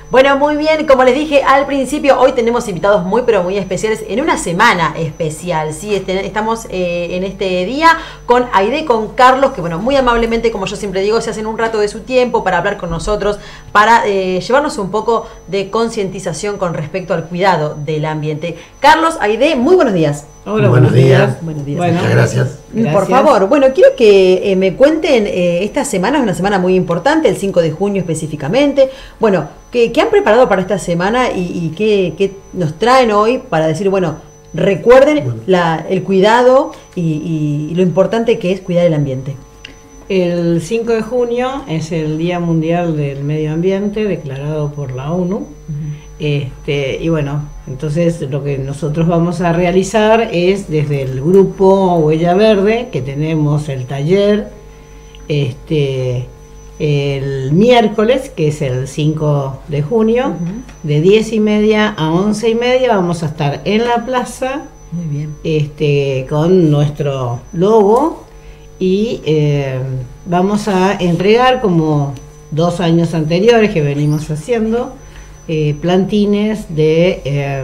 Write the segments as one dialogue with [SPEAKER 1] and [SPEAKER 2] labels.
[SPEAKER 1] Bueno, muy bien, como les dije al principio, hoy tenemos invitados muy pero muy especiales en una semana especial, ¿sí? Estamos en este día con Aide, con Carlos, que bueno, muy amablemente, como yo siempre digo, se hacen un rato de su tiempo para hablar con nosotros, para llevarnos un poco de concientización con respecto al cuidado del ambiente. Carlos, Aide, muy buenos días.
[SPEAKER 2] Hola, buenos días.
[SPEAKER 1] Buenos días.
[SPEAKER 2] Bueno,
[SPEAKER 3] muchas gracias.
[SPEAKER 1] Por favor, bueno, quiero que me cuenten, esta semana es una semana muy importante, el 5 de junio específicamente. Bueno, ¿qué han preparado para esta semana y qué nos traen hoy para decir, bueno, recuerden el cuidado y lo importante que es cuidar el ambiente?
[SPEAKER 2] El 5 de junio es el Día Mundial del Medio Ambiente, declarado por la ONU. Y bueno, entonces lo que nosotros vamos a realizar es desde el grupo Huella Verde, que tenemos el taller el miércoles, que es el 5 de junio, de 10:30 a 11:30 vamos a estar en la plaza.
[SPEAKER 1] Muy bien.
[SPEAKER 2] Con nuestro logo y vamos a entregar, como 2 años anteriores que venimos haciendo, plantines de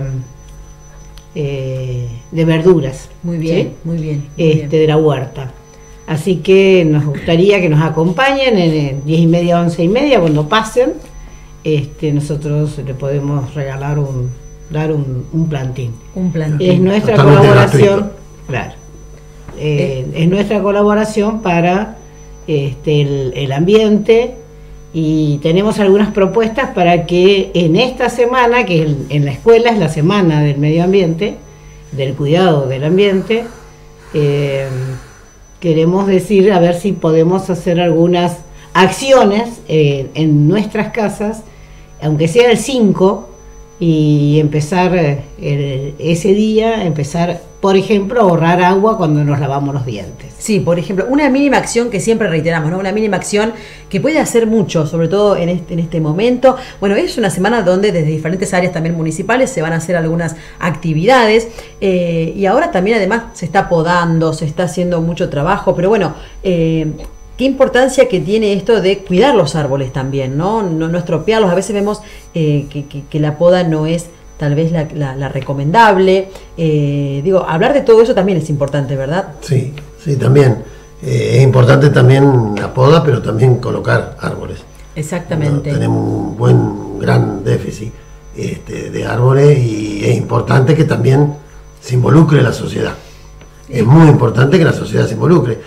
[SPEAKER 2] verduras.
[SPEAKER 1] Muy bien,
[SPEAKER 2] ¿sí?
[SPEAKER 1] muy bien.
[SPEAKER 2] De la huerta. Así que nos gustaría que nos acompañen en 10:30, 11:30, cuando pasen. Nosotros le podemos regalar dar un plantín.
[SPEAKER 1] Un plantín.
[SPEAKER 2] Es nuestra
[SPEAKER 3] totalmente
[SPEAKER 2] colaboración,
[SPEAKER 3] gratuito.
[SPEAKER 2] claro. Es nuestra colaboración para el ambiente. Y tenemos algunas propuestas para que en esta semana, que en la escuela es la semana del medio ambiente, del cuidado del ambiente, queremos decir a ver si podemos hacer algunas acciones en nuestras casas, aunque sea el 5, y empezar ese día, por ejemplo, a ahorrar agua cuando nos lavamos los dientes.
[SPEAKER 1] Sí, por ejemplo, una mínima acción que siempre reiteramos, ¿no? Una mínima acción que puede hacer mucho, sobre todo en este momento. Bueno, es una semana donde desde diferentes áreas también municipales se van a hacer algunas actividades, y ahora también además se está podando, se está haciendo mucho trabajo, pero bueno, qué importancia que tiene esto de cuidar los árboles también, ¿no? No estropearlos. A veces vemos que la poda no es tal vez la recomendable. Hablar de todo eso también es importante, ¿verdad?
[SPEAKER 3] Sí, también. Es importante también la poda, pero también colocar árboles.
[SPEAKER 1] Exactamente.
[SPEAKER 3] Tenemos un gran déficit de árboles, y es importante que también se involucre la sociedad. Es muy importante que la sociedad se involucre.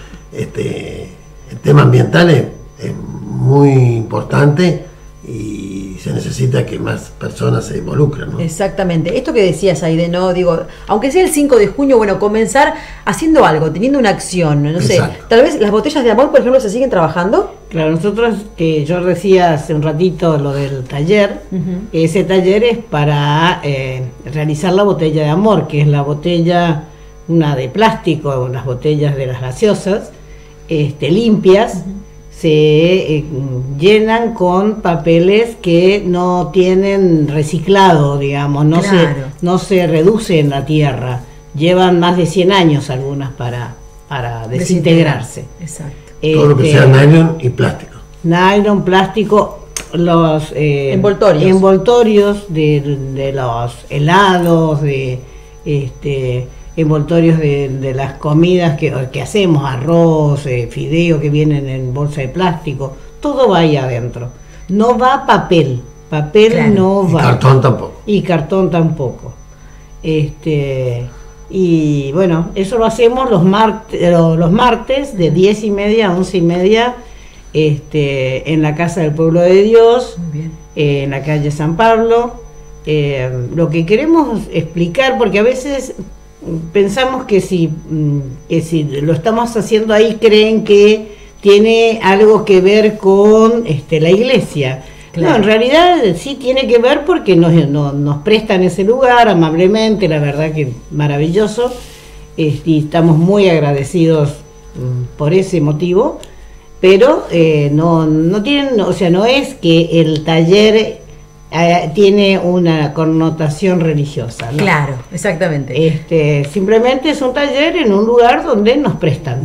[SPEAKER 3] El tema ambiental es muy importante y se necesita que más personas se involucren, ¿no?
[SPEAKER 1] Exactamente. Esto que decías, Aide, ¿no? Aunque sea el 5 de junio, bueno, comenzar haciendo algo, teniendo una acción, no sé.
[SPEAKER 3] Exacto.
[SPEAKER 1] Tal vez las botellas de amor, por ejemplo, ¿se siguen trabajando?
[SPEAKER 2] Claro, nosotros, que yo decía hace un ratito lo del taller, ese taller es para realizar la botella de amor, que es la botella, una de plástico, las botellas de las gaseosas, limpias, se llenan con papeles que no tienen reciclado, digamos, no se reduce en la tierra, llevan más de 100 años algunas para desintegrarse.
[SPEAKER 1] Exacto.
[SPEAKER 3] Todo lo que sea nylon y plástico.
[SPEAKER 2] Nylon, plástico, los envoltorios de los helados, envoltorios de las comidas que hacemos, arroz, fideo que vienen en bolsa de plástico, todo va ahí adentro. No va papel, claro. No va.
[SPEAKER 3] Y cartón tampoco.
[SPEAKER 2] Y cartón tampoco. Y bueno, eso lo hacemos los martes de 10:30 a 11:30, en la Casa del Pueblo de Dios, en la calle San Pablo. Lo que queremos explicar, porque a veces pensamos que si lo estamos haciendo ahí, creen que tiene algo que ver con la iglesia. Claro. No, en realidad sí tiene que ver, porque nos prestan ese lugar amablemente, la verdad que maravilloso, y estamos muy agradecidos por ese motivo, pero no tienen, o sea, no es que el taller tiene una connotación religiosa, ¿no?
[SPEAKER 1] Claro, exactamente.
[SPEAKER 2] Simplemente es un taller en un lugar donde nos prestan.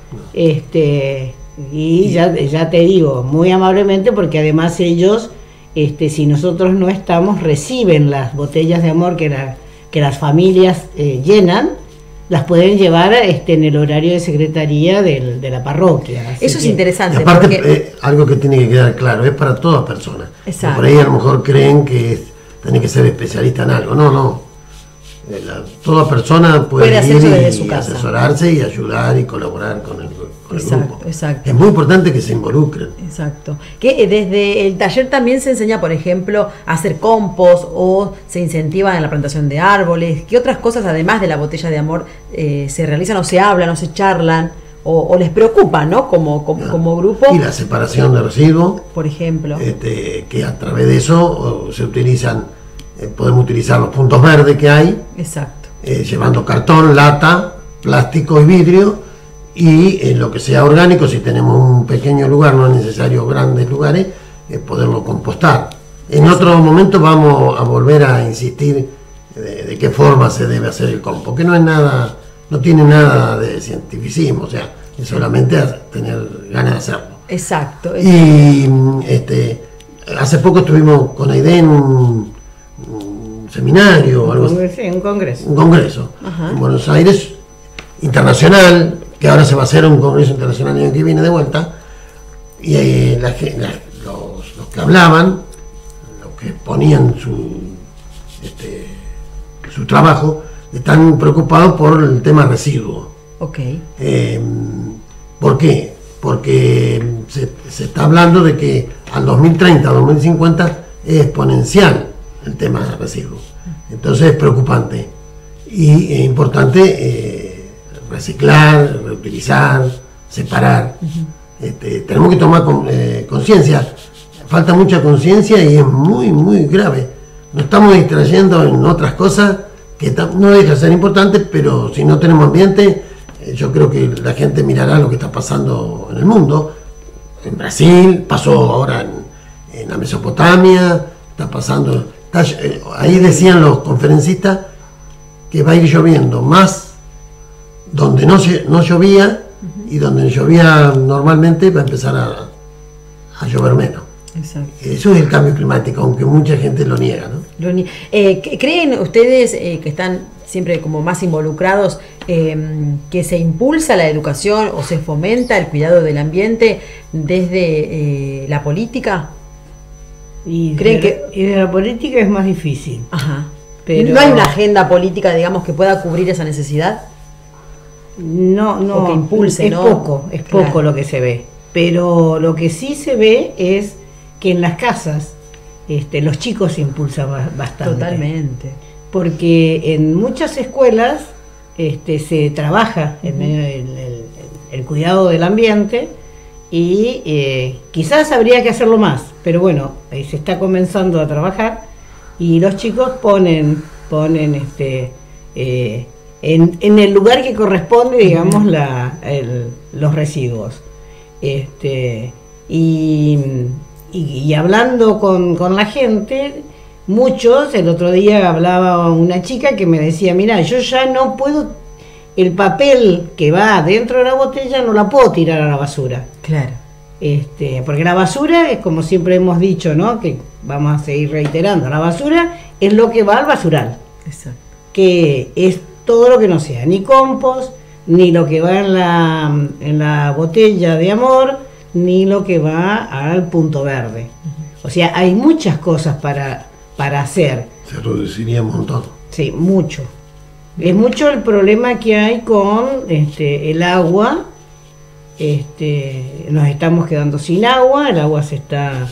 [SPEAKER 2] Y ya te digo, muy amablemente, porque además ellos si nosotros no estamos, reciben las botellas de amor que las familias llenan, las pueden llevar en el horario de secretaría de la parroquia.
[SPEAKER 1] Eso es interesante.
[SPEAKER 3] Y aparte,
[SPEAKER 1] porque
[SPEAKER 3] algo que tiene que quedar claro, es para todas personas.
[SPEAKER 1] Exacto.
[SPEAKER 3] Por ahí a lo mejor creen que tiene que ser especialista en algo. No. Toda persona puede
[SPEAKER 1] hacer
[SPEAKER 3] ir
[SPEAKER 1] eso desde su casa,
[SPEAKER 3] asesorarse y ayudar y colaborar con el grupo.
[SPEAKER 1] Exacto.
[SPEAKER 3] Es muy importante que se involucren.
[SPEAKER 1] Exacto. Que desde el taller también se enseña, por ejemplo, a hacer compost o se incentiva en la plantación de árboles. ¿Qué otras cosas, además de la botella de amor, se realizan o se hablan o se charlan o les preocupa, ¿no? Como grupo.
[SPEAKER 3] Y la separación de residuos.
[SPEAKER 1] Por ejemplo.
[SPEAKER 3] Que a través de eso se utilizan, podemos utilizar los puntos verdes que hay.
[SPEAKER 1] Exacto.
[SPEAKER 3] Llevando cartón, lata, plástico y vidrio. Y en lo que sea orgánico, si tenemos un pequeño lugar, no es necesario grandes lugares, poderlo compostar. En otro momento vamos a volver a insistir de qué forma se debe hacer el compost, que no es nada, no tiene nada de cientificismo, o sea, es solamente tener ganas de hacerlo.
[SPEAKER 1] Exacto.
[SPEAKER 3] Y hace poco estuvimos con Aide en un seminario, algo así.
[SPEAKER 2] Un congreso.
[SPEAKER 3] Un congreso.
[SPEAKER 1] Ajá.
[SPEAKER 3] En Buenos Aires, internacional, que ahora se va a hacer un congreso internacional el año que viene de vuelta, y los que hablaban, los que ponían su trabajo, están preocupados por el tema residuo.
[SPEAKER 1] Ok.
[SPEAKER 3] ¿Por qué? Porque se está hablando de que al 2030, 2050 es exponencial el tema de residuos. Entonces es preocupante y es importante reciclar, reutilizar, separar. Tenemos que tomar conciencia. Falta mucha conciencia y es muy, muy grave. Nos estamos distrayendo en otras cosas que no deja de ser importantes, pero si no tenemos ambiente, yo creo que la gente mirará lo que está pasando en el mundo. En Brasil, pasó ahora en la Mesopotamia, está pasando. Ahí decían los conferencistas que va a ir lloviendo más donde no llovía, y donde llovía normalmente va a empezar a llover menos.
[SPEAKER 1] Exacto.
[SPEAKER 3] Eso es el cambio climático, aunque mucha gente lo niega, ¿no?
[SPEAKER 1] ¿Creen ustedes que están siempre como más involucrados, que se impulsa la educación o se fomenta el cuidado del ambiente desde la política?
[SPEAKER 2] Y
[SPEAKER 1] ¿Creen
[SPEAKER 2] y de la política es más difícil.
[SPEAKER 1] Ajá.
[SPEAKER 2] Pero
[SPEAKER 1] ¿No hay una agenda política, digamos, que pueda cubrir esa necesidad?
[SPEAKER 2] No,
[SPEAKER 1] O que impulse,
[SPEAKER 2] es
[SPEAKER 1] ¿no?
[SPEAKER 2] poco
[SPEAKER 1] Claro.
[SPEAKER 2] lo que se ve. Pero lo que sí se ve es que en las casas los chicos se impulsan bastante.
[SPEAKER 1] Totalmente.
[SPEAKER 2] Porque en muchas escuelas se trabaja en el cuidado del ambiente y quizás habría que hacerlo más, pero bueno, se está comenzando a trabajar y los chicos ponen en el lugar que corresponde, digamos, los residuos. Y hablando con la gente, muchos, el otro día hablaba una chica que me decía, mira, yo ya no puedo, el papel que va dentro de la botella no la puedo tirar a la basura.
[SPEAKER 1] Claro.
[SPEAKER 2] Porque la basura es como siempre hemos dicho, ¿no? Que vamos a seguir reiterando, la basura es lo que va al basural.
[SPEAKER 1] Exacto.
[SPEAKER 2] Que es todo lo que no sea, ni compost, ni lo que va en la botella de amor, ni lo que va al punto verde. O sea, hay muchas cosas para hacer.
[SPEAKER 3] Se reduciría un montón.
[SPEAKER 2] Sí, mucho. Es mucho el problema que hay con el agua. Nos estamos quedando sin agua, el agua se está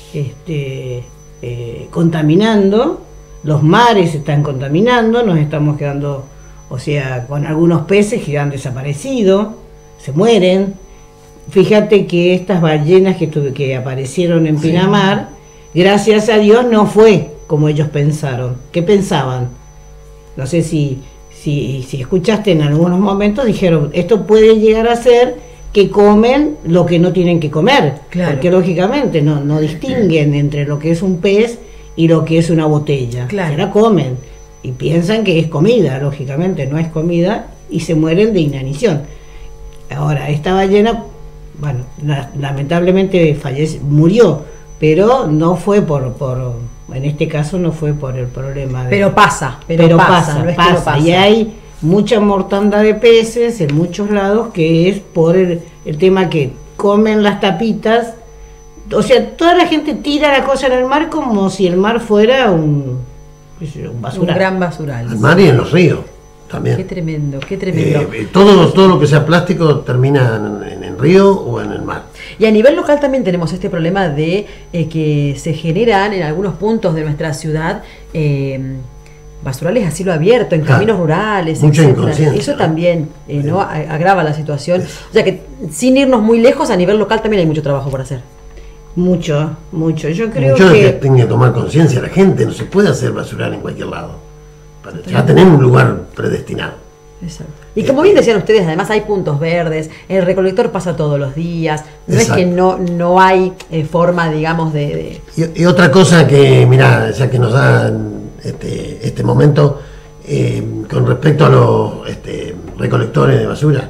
[SPEAKER 2] contaminando, los mares se están contaminando, nos estamos quedando, o sea, con algunos peces que han desaparecido, se mueren. Fíjate que estas ballenas que aparecieron en Pinamar, gracias a Dios no fue como ellos pensaron. ¿Qué pensaban? No sé si escuchaste en algunos momentos, dijeron, esto puede llegar a ser que comen lo que no tienen que comer,
[SPEAKER 1] claro.
[SPEAKER 2] Porque lógicamente no distinguen entre lo que es un pez y lo que es una botella.
[SPEAKER 1] Claro.
[SPEAKER 2] Se la comen y piensan que es comida, lógicamente no es comida, y se mueren de inanición. Ahora, esta ballena, bueno, lamentablemente murió, pero no fue en este caso no fue por el problema
[SPEAKER 1] pero pasa, no es que no pasa.
[SPEAKER 2] Y hay mucha mortandad de peces en muchos lados, que es por el tema que comen las tapitas. O sea, toda la gente tira la cosa en el mar como si el mar fuera un basural.
[SPEAKER 1] Un gran basural.
[SPEAKER 3] El mar y en los ríos también.
[SPEAKER 1] Qué tremendo, qué tremendo.
[SPEAKER 3] Todo lo que sea plástico termina en el río o en el mar.
[SPEAKER 1] Y a nivel local también tenemos este problema de que se generan en algunos puntos de nuestra ciudad basurales a cielo abierto, en caminos rurales,
[SPEAKER 3] mucha
[SPEAKER 1] etcétera.
[SPEAKER 3] inconsciencia,
[SPEAKER 1] Eso también ¿no? agrava la situación. O sea que sin irnos muy lejos, a nivel local también hay mucho trabajo por hacer.
[SPEAKER 2] Mucho. Yo creo
[SPEAKER 3] que tiene que tomar conciencia la gente, no se puede hacer basural en cualquier lado. Ya tenemos un lugar predestinado.
[SPEAKER 1] Exacto. Y como bien decían ustedes, además hay puntos verdes, el recolector pasa todos los días, no es que no hay forma, digamos, de...
[SPEAKER 3] Y otra cosa que, mirá, ya que nos da este momento, con respecto a los recolectores de basura,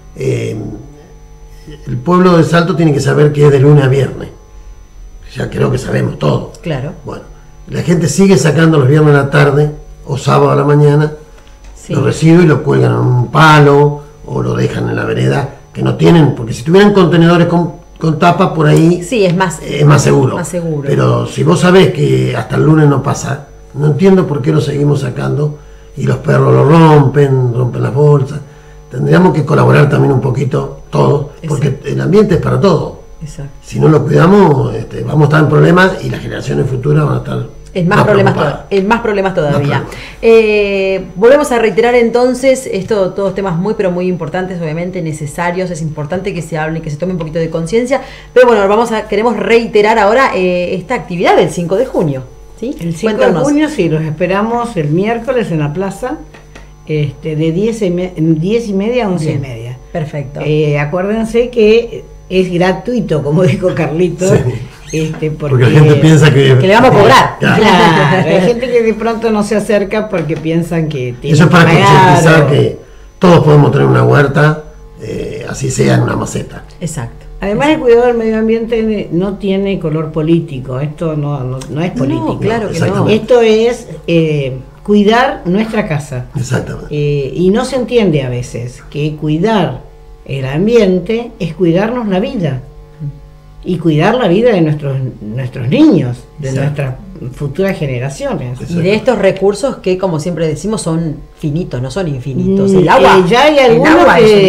[SPEAKER 3] el pueblo de Salto tiene que saber que es de lunes a viernes. Ya creo que sabemos todo.
[SPEAKER 1] Claro.
[SPEAKER 3] Bueno, la gente sigue sacando los viernes a la tarde o sábado a la mañana los residuos y los cuelgan en un palo o lo dejan en la vereda, que no tienen, porque si tuvieran contenedores con tapa por ahí,
[SPEAKER 1] es más
[SPEAKER 3] seguro.
[SPEAKER 1] Más seguro.
[SPEAKER 3] Pero si vos sabés que hasta el lunes no pasa, no entiendo por qué lo seguimos sacando y los perros lo rompen las bolsas. Tendríamos que colaborar también un poquito todos, porque el ambiente es para todos.
[SPEAKER 1] Exacto.
[SPEAKER 3] Si no lo cuidamos, vamos a estar en problemas y las generaciones futuras van a estar
[SPEAKER 1] más problemas todavía. Volvemos a reiterar entonces, todos temas muy pero muy importantes, obviamente necesarios, es importante que se hable, que se tome un poquito de conciencia, pero bueno, queremos reiterar ahora esta actividad del 5 de junio. ¿Sí?
[SPEAKER 2] El 5 de junio, sí, los esperamos el miércoles en la plaza, de 10 y media a 11 y media.
[SPEAKER 1] Perfecto.
[SPEAKER 2] Acuérdense que es gratuito, como dijo Carlitos. Sí.
[SPEAKER 3] Porque la gente piensa que
[SPEAKER 1] le vamos a cobrar.
[SPEAKER 2] Claro, hay gente que de pronto no se acerca porque piensan que tiene
[SPEAKER 3] eso es para concientizar que todos podemos tener una huerta, así sea en una maceta.
[SPEAKER 1] Exacto.
[SPEAKER 2] Además, el cuidado del medio ambiente no tiene color político. Esto no es político.
[SPEAKER 1] No, claro que no.
[SPEAKER 2] Esto es cuidar nuestra casa.
[SPEAKER 3] Exactamente.
[SPEAKER 2] Y no se entiende a veces que cuidar el ambiente es cuidarnos la vida. Y cuidar la vida de nuestros niños, de nuestras futuras generaciones.
[SPEAKER 1] Y de estos recursos que, como siempre decimos, son finitos, no son infinitos. El agua,
[SPEAKER 2] ya hay algunos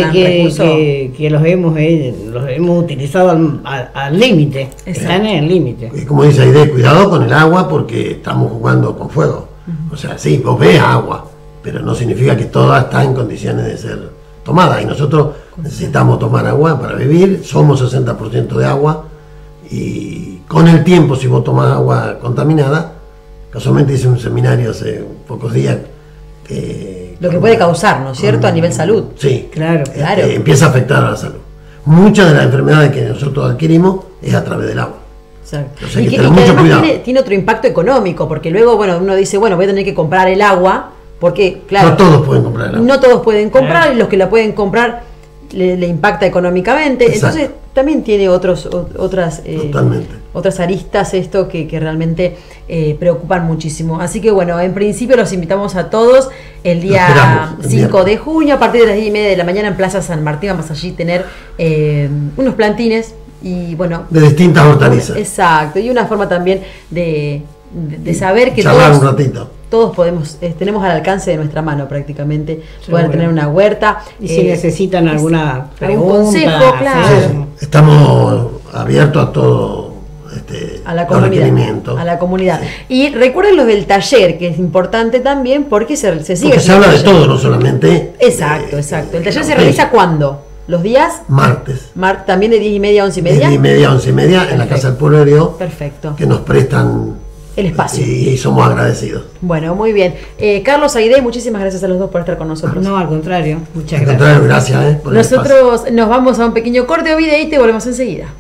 [SPEAKER 2] que los hemos utilizado al límite. Están en el límite.
[SPEAKER 3] Como dice Aide, cuidado con el agua porque estamos jugando con fuego. O sea, sí, vos ves agua, pero no significa que toda está en condiciones de ser tomada, y nosotros necesitamos tomar agua para vivir, somos 60% de agua, y con el tiempo, si vos tomás agua contaminada, casualmente hice un seminario hace pocos días
[SPEAKER 1] lo que puede causar, ¿no es cierto?, a nivel salud.
[SPEAKER 3] Sí,
[SPEAKER 1] claro.
[SPEAKER 3] Empieza a afectar a la salud. Muchas de las enfermedades que nosotros adquirimos es a través del agua.
[SPEAKER 1] Exacto.
[SPEAKER 3] O sea,
[SPEAKER 1] y que además tiene otro impacto económico, porque luego, uno dice, voy a tener que comprar el agua, porque, claro,
[SPEAKER 3] no todos pueden comprar el agua.
[SPEAKER 1] No todos pueden comprar, y los que la pueden comprar le impacta económicamente. Exacto. Entonces también tiene otras aristas esto que realmente preocupan muchísimo. Así que bueno, en principio los invitamos a todos el día 5 de junio a partir de las 10 y media de la mañana en Plaza San Martín. Vamos allí a tener unos plantines y bueno,
[SPEAKER 3] de distintas hortalizas.
[SPEAKER 1] Exacto, y una forma también de saber que
[SPEAKER 3] un ratito.
[SPEAKER 1] Todos tenemos al alcance de nuestra mano prácticamente poder tener una huerta.
[SPEAKER 2] Y si necesitan alguna pregunta,
[SPEAKER 1] algún consejo, claro.
[SPEAKER 3] Sí, estamos abiertos a todo
[SPEAKER 1] a la comunidad. Sí. Y recuerden lo del taller, que es importante también porque se sigue.
[SPEAKER 3] Porque se habla de todo, no solamente.
[SPEAKER 1] Exacto. El taller se realiza ¿cuándo? ¿Los días?
[SPEAKER 3] Martes.
[SPEAKER 1] También de 10 y media a 11 y media.
[SPEAKER 3] De 10 y media a 11 y media. Perfecto. En la Casa del Pueblo de Dios.
[SPEAKER 1] Perfecto.
[SPEAKER 3] Que nos prestan
[SPEAKER 1] el espacio.
[SPEAKER 3] Y somos agradecidos.
[SPEAKER 1] Bueno, muy bien. Carlos, Aide, muchísimas gracias a los dos por estar con nosotros.
[SPEAKER 2] No, al contrario. Muchas gracias.
[SPEAKER 3] Al contrario, gracias.
[SPEAKER 1] Nosotros nos vamos a un pequeño corte o videíto y volvemos enseguida.